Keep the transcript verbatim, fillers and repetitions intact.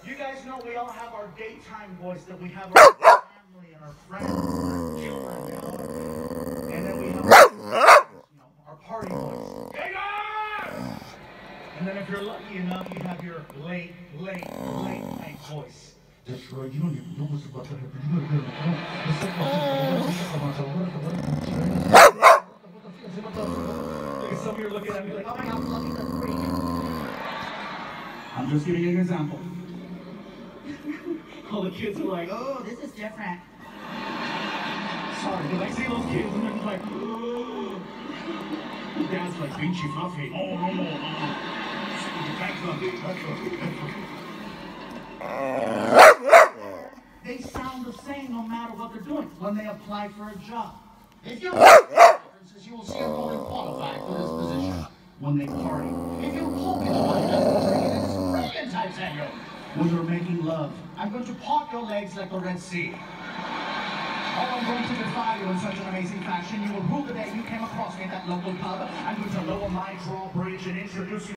You guys know we all have our daytime voice, that we have our family and our friends, and then we have our, you know, our party voice. Hey guys! And then if you're lucky enough, you have your late, late, late night voice. That's right. You don't even know what's about to happen. You gotta Look at some of you are looking at me like, oh my God, lucky the freak. I'm just giving you an example. All the kids are like, oh, this is different. Sorry, because I see those kids and they're like, oh. Dad's like, beachy fluffy. Oh, no, no, no. That's fluffy, that's fluffy, that's fluffy. They sound the same no matter what they're doing when they apply for a job. If you look at references, you will see them only qualified for this position when they party. If you poke into my it's brilliant, I tell you. When you're making love, I'm going to part your legs like the Red Sea. Oh, I'm going to defy you in such an amazing fashion. You will rue the day you came across me at that local pub. I'm going to lower my drawbridge and introduce you